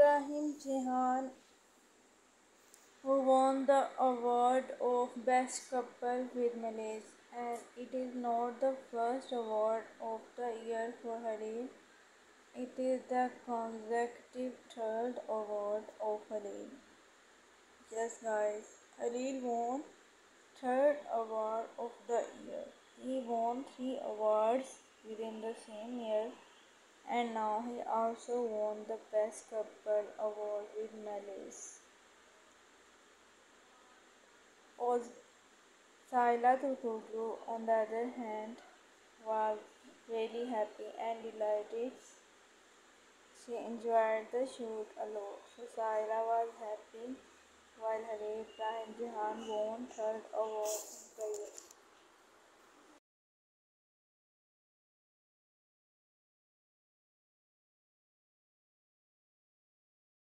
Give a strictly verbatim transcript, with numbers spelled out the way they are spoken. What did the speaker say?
Ibrahim Jehan, who won the award of Best Couple with Malaise, and it is not the first award of the year for Halil. It is the consecutive third award of Halil. Yes, guys, Halil won third award of the year. He won three awards within the same year, and now he also won the Best Couple award with Malaise. Oz Saila Turkoglu, on the other hand, was really happy and delighted. She enjoyed the shoot a lot. So Saila was happy while Halil Ibrahim Jahan won third award in the year.